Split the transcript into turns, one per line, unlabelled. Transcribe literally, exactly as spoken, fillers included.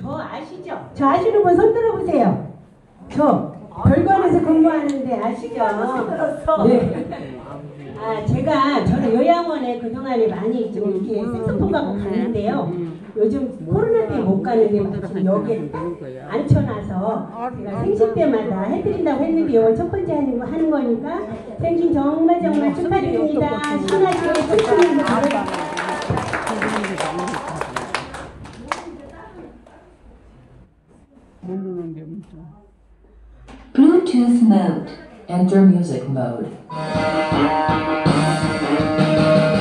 저 아시죠? 저 아시는 분 손 들어보세요. 저 별관에서 근무하는데 아시죠? 네. 아, 제가 저는 요양원에 그동안에 많이 좀 이렇게 색소폰 갖고 가는데요. 요즘 코로나 때문에 못 가는데 마침 여기에 앉혀놔서 제가 생신 때마다 해드린다고 했는데 이걸 첫 번째 하는, 거, 하는 거니까 생신 정말 정말 축하드립니다. 신나시게 춤추면서 가요.
Bluetooth mode. Enter music mode.